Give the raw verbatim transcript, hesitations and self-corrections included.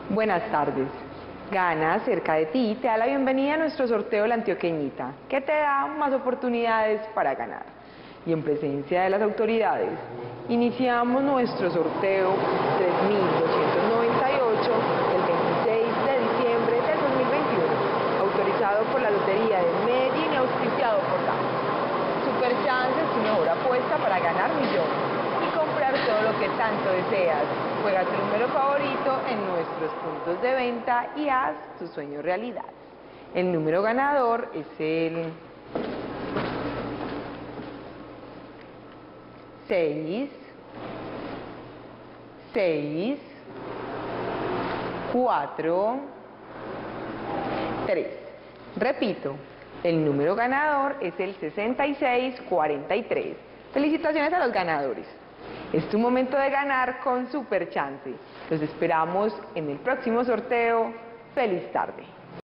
Buenas tardes. Gana cerca de ti te da la bienvenida a nuestro sorteo La Antioqueñita, que te da más oportunidades para ganar. Y en presencia de las autoridades, iniciamos nuestro sorteo tres mil doscientos noventa y ocho del veintiséis de diciembre del dos mil veintiuno, autorizado por la Lotería de Medellín y auspiciado por D A M. Super Chance es tu mejor apuesta para ganar millones y comprar todo lo que tanto deseas. Juega tu número favorito en nuestros puntos de venta y haz tu sueño realidad. El número ganador es el seis, seis, cuatro, tres. Repito, el número ganador es el sesenta y seis cuarenta y tres. Felicitaciones a los ganadores. Es tu momento de ganar con Super Chance. Los esperamos en el próximo sorteo. ¡Feliz tarde!